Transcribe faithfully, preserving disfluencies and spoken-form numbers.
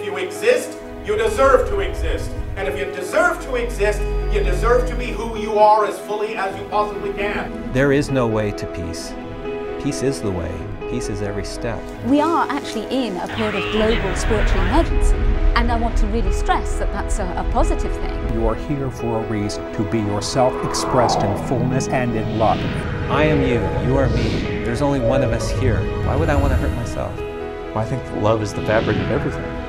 you exist, you deserve to exist. And if you deserve to exist, you deserve to be who you are as fully as you possibly can. There is no way to peace. Peace is the way. Peace is every step. We are actually in a period of global spiritual emergency, and I want to really stress that that's a, a positive thing. You are here for a reason, to be yourself expressed in fullness and in love. I am you, you are me. There's only one of us here. Why would I want to hurt myself? Well, I think love is the fabric of everything.